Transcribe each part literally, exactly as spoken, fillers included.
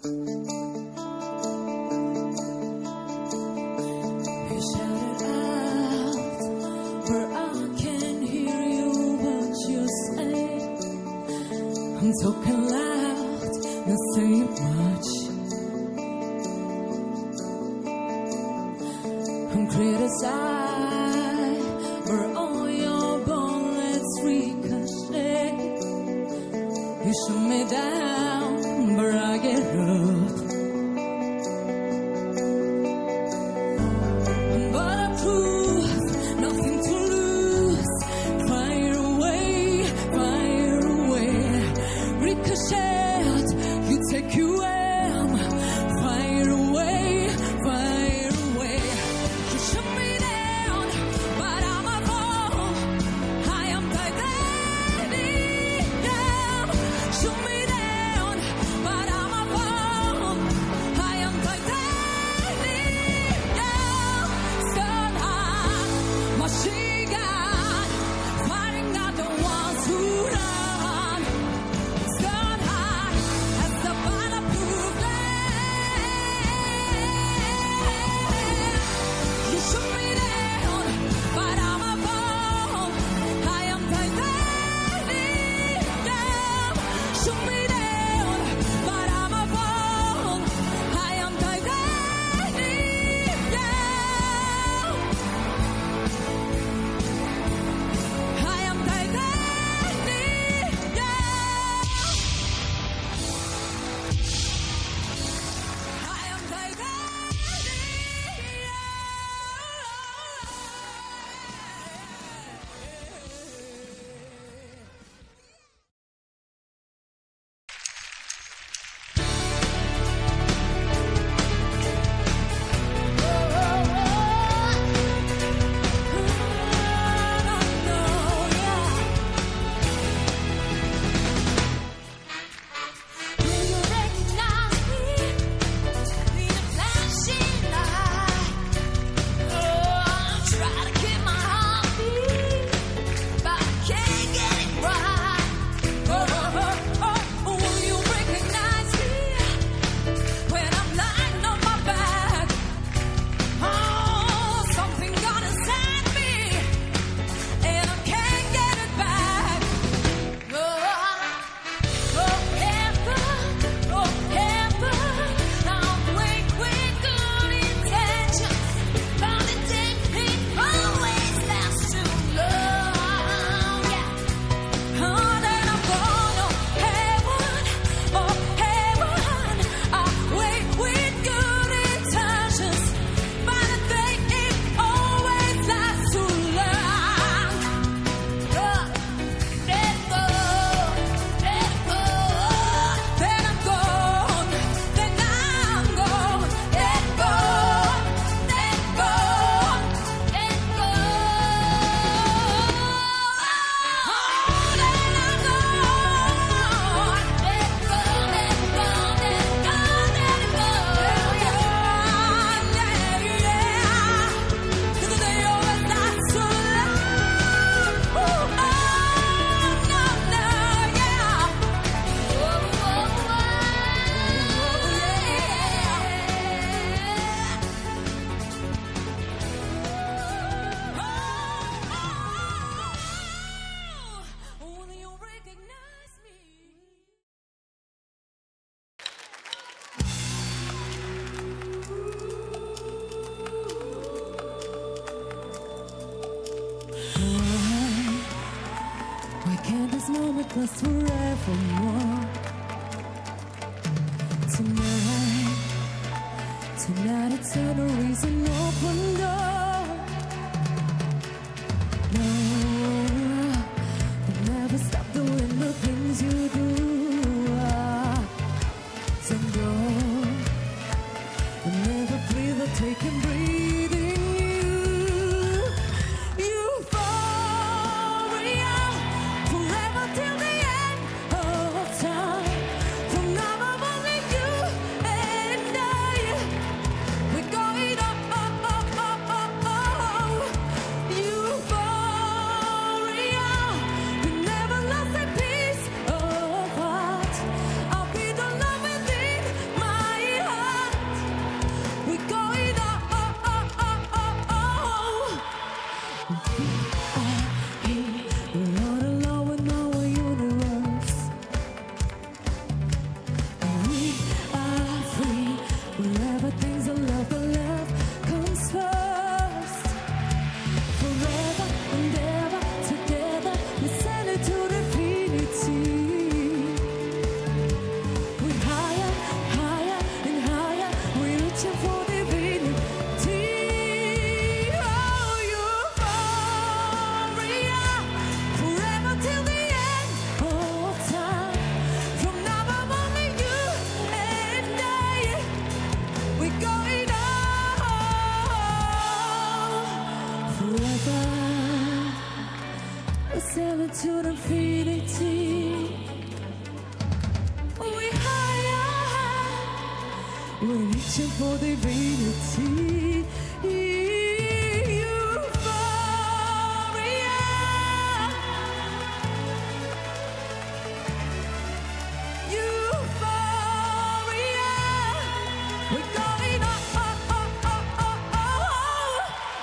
I'm talking loud, not saying much. I'm criticized, but all your bullets ricochet. You shoot me down, but I get up. But I prove nothing to lose. Fire away, fire away. Ricochet, you take you aim. Fire away, fire away. You shoot me down, but I'm a fall. I am titanium. Shoot me down, but I'm a fall. I am titanium. Sun high, machine gun, fighting at the ones who run. Sun high, as the bulletproof glass. You shoot me down, but I'm a fall. I am titanium. Shoot me down, but I'm a fall. I am titanium. I am titanium. I am this moment lasts forevermore. Tonight, tonight eternal is an open door. No, you'll never stop doing the things you do. Ah, and go, you'll never feel the taking breathing you. Euphoria, forever till the end of time. From now on, only you and I. We're going up, up, up, up, up, up. Euphoria, we never lost Searching for divinity. Euphoria. Euphoria. We're going up, up, up, up, up, up.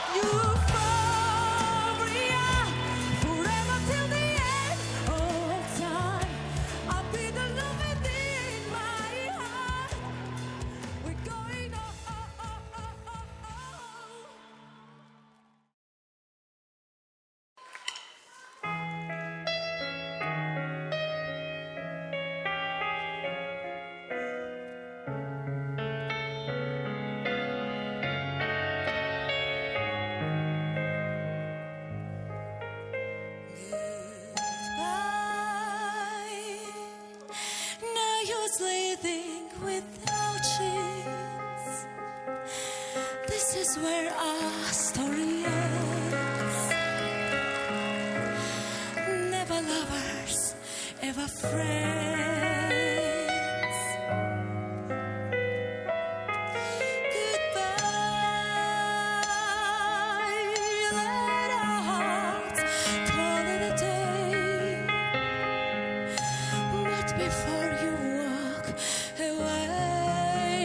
Euphoria. Forever till the end of time. I'll be the love within my heart. We're going up, up, up, up, up, up. No use living without cheese. This is where our story ends. Never lovers, ever friends. Goodbye, let our hearts call it a day. But before you walk away,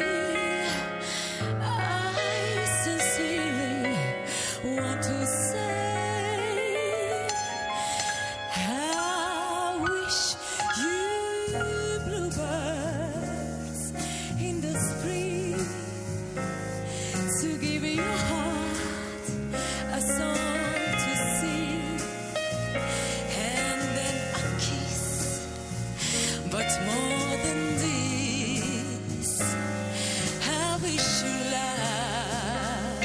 I sincerely want to say, I wish you bluebirds in the spring to give your heart a song to sing, and then a kiss. But more than this, I wish you love.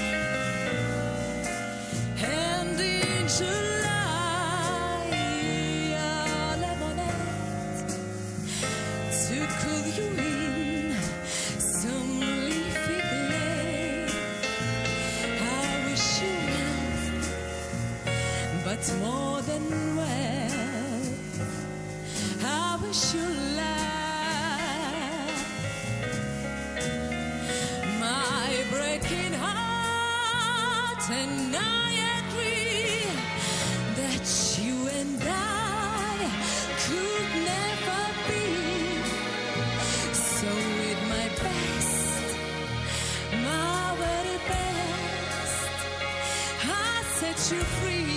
And in July, a lemonade to cool you in some leafy glade. I wish you well, but more than well, I wish you love. My breaking heart, and I agree that you and I could never be. So with my best, my very best, I set you free.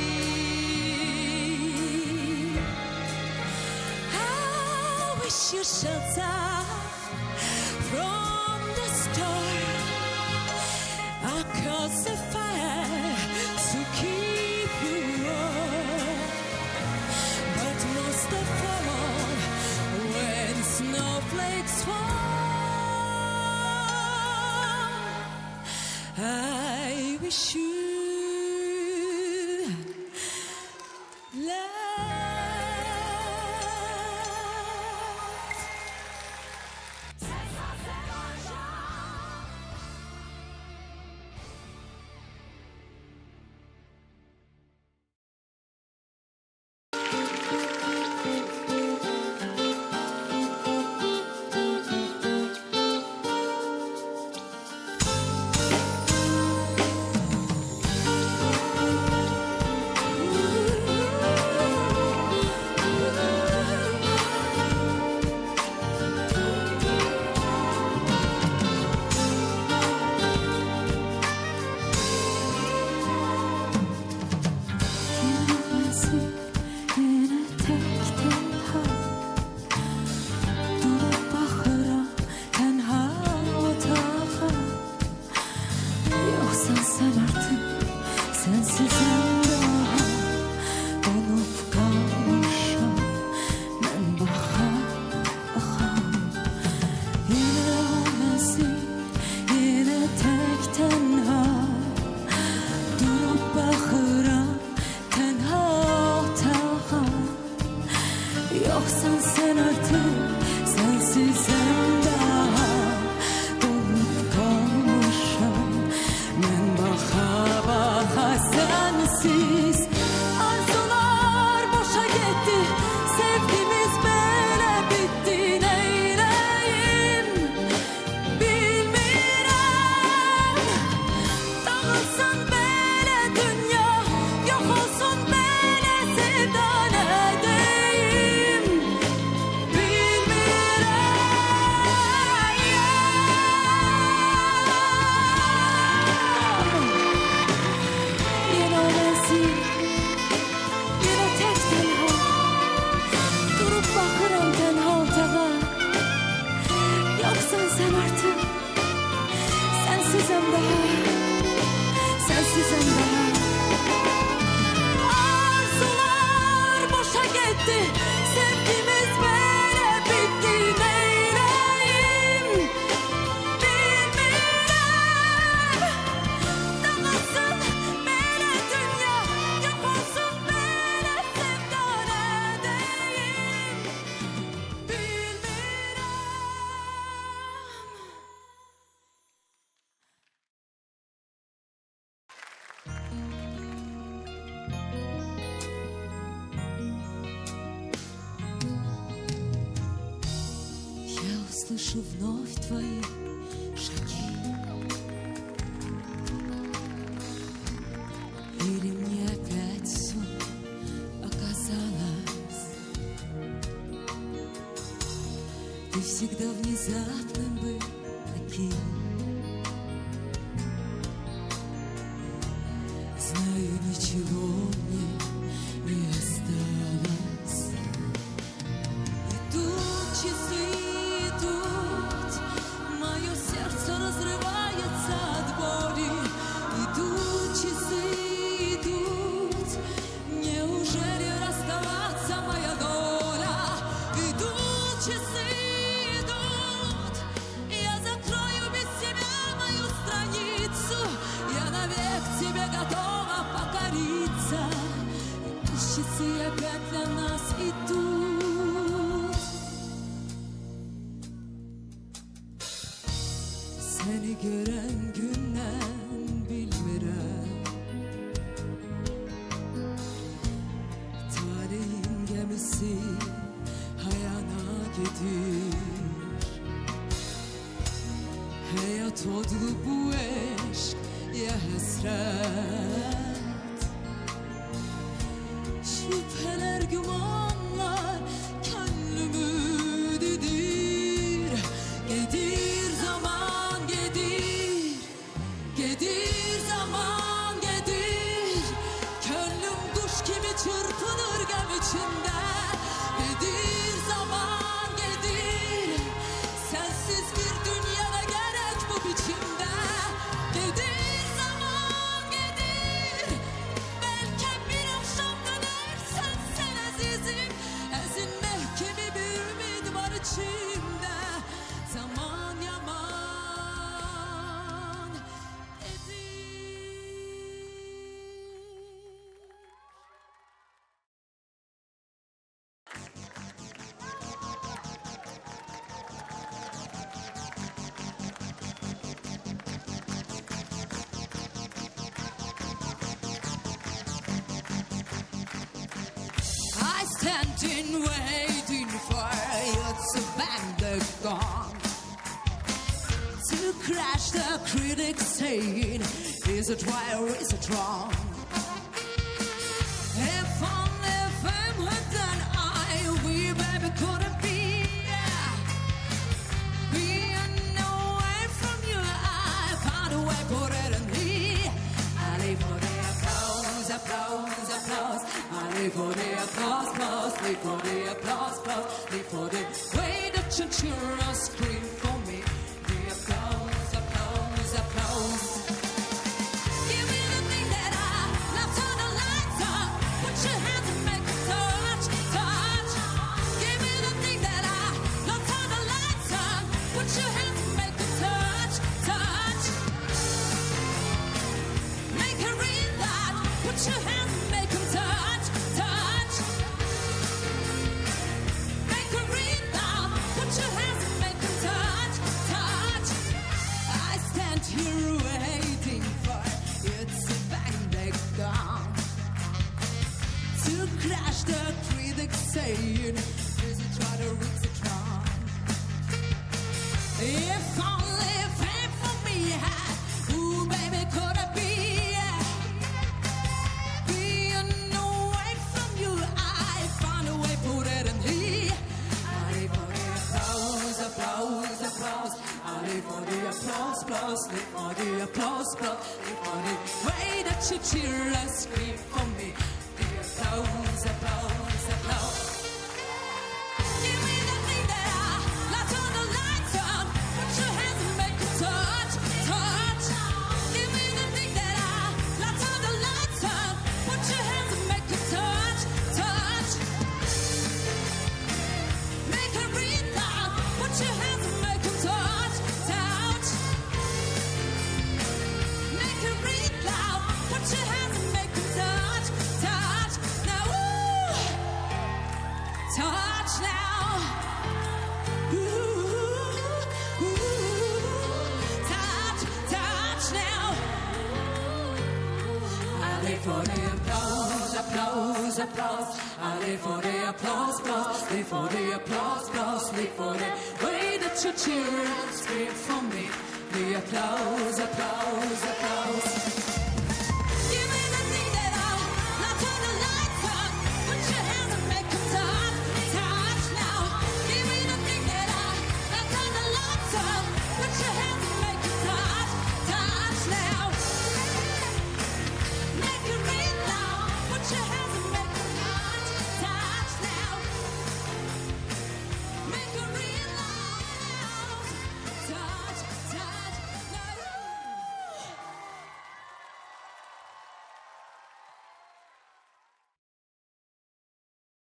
I wish you shelter from the storm. I cause a fire to keep you warm. But most of all, when snowflakes fall, I wish you love. Yoksan sen artık sensizim daha dolup kalmışam. Ben baka baka sensiz arzular boşa gitti. Sevgimiz böyle bitti, neyleyim bilmiyorum. слышу вновь твои шаги. Или мне опять все оказалось? Ты всегда внезапным был таким. Знаю, ничего мне не осталось. Идут часы, идут, мое сердце разрывается от боли. Идут часы, идут, неужели расставаться моя доля? Идут часы, идут, я закрою без тебя мою страницу. Я навек тебе готова покориться. Идут часы опять для нас идут. Seni gören günden bilmirəm. Talehin gemisi hayana gedir. Hayat odlu bu eşk ya hasret. Şüpheler, gümanlar gönlümü didir. Gedir zaman, gedir. Gedir zaman, gedir. Gönlüm kuş gibi çırpınır gem içinde. Gedir zaman, gedir. Sensiz bir dünyada gerek bu biçimde. Gedir zaman, gedir. Belki bir akşam dönersen sen azizim. Ezinmek gibi bir ümit var içimde. Zaman yaman gedir. I stand in waiting for you to bang the gong, to crash the critics saying, is it right or is it wrong? If only if I'm hurt then I, we baby couldn't be, yeah. Being away from you, I found a way, put it in me. I live for the applause, applause, applause. I live for the applause, applause, live for the applause, applause, live for the way that you cheer and scream for me. The applause, applause, applause. Give me the thing that I love, turn the lights on. Put your hands and make a touch, touch. Give me the thing that I love, turn the lights on. Put your hands and make a touch, touch. Make her read that. Put your hands and make them touch, touch. Make her read now. Put your hands and make them touch, touch. I stand here waiting for you to bang the gong, to crash the critics saying, is it right or is it wrong? If only fame for me had, ooh baby could I be, yeah. Being away from you, I found a way, put it in me. I live for the applause, applause, applause. I live for the applause, applause, live for the applause, applause, live for the way that you cheer and scream for me. The applause, applause, applause. Give me the thing that I love, turn the lights on. Put your hands and make a touch, touch. Give me the thing that I love, turn the lights on. Put your hands and make a touch, touch. Make her read loud. Put your hands and make a touch, touch. Make her read loud. Put your hands and make a touch, touch. Now, ooh, touch now. Ooh, ooh, touch, touch now. I live for the applause, applause, applause. I live for the applause, applause, live for the applause, applause, live for the way that to cheer and scream for me. The applause, applause, applause.